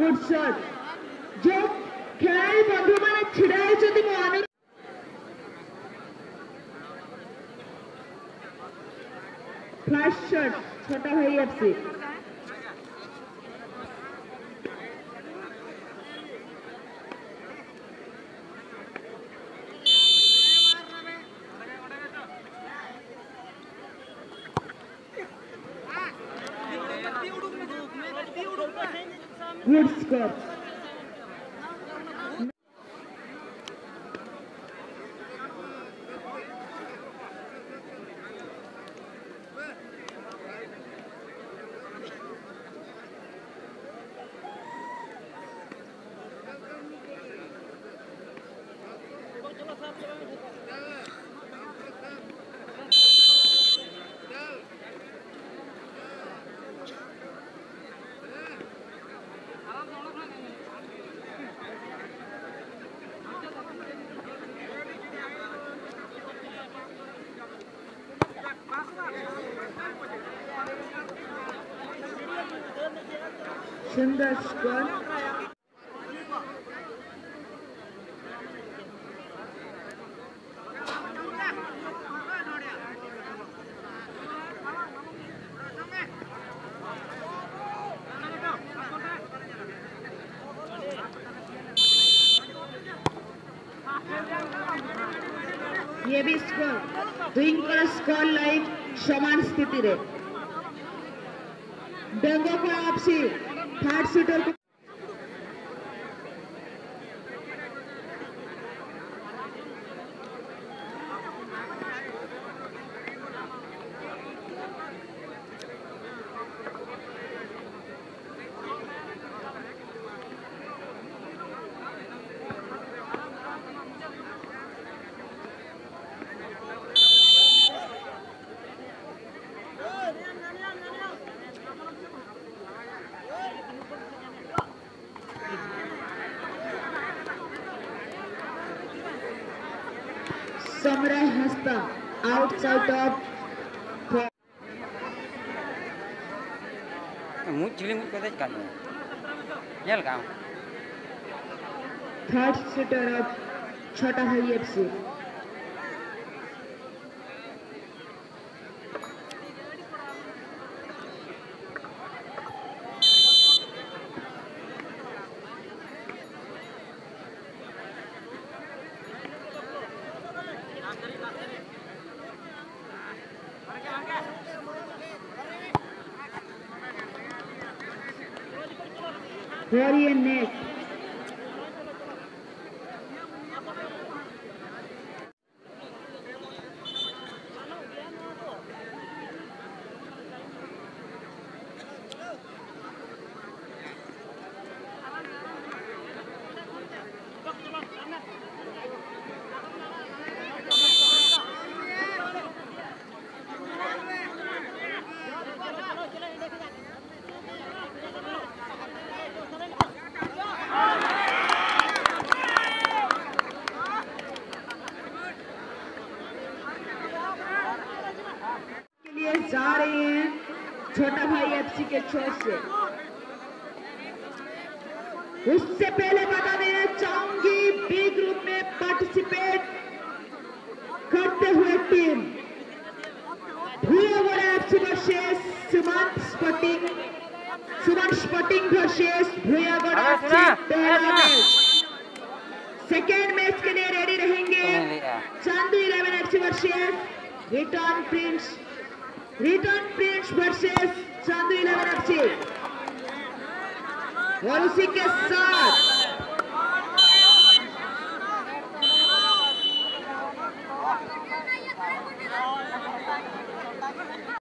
Good shot जो खिलाड़ी बंधु माने छिड़ा होचंती मो अनुरोध फ्लैश शॉट छोटा भाई एफसी गुड स्कोर सुंदर स्कोर ये भी स्कोर दुईंकर स्कोर लाइन समान स्थिति रे बेंगो को आपसी थर्ड सीटर को Samurai Hasta outside of third setter of Chota Hai FC. Korean neck. जा रहे हैं छोटा भाई एफसी के छोर से। उससे पहले बता देना चाहूंगी बी ग्रुप में पार्टिसिपेट करते हुए team Bhuyagarh FC versus Suman Sporting versus Bhuyagarh FC. Second match के लिए रेडी रहेंगे Chandu 11 FC versus Return Prince versus Chandu 11 FC. और उसी के साथ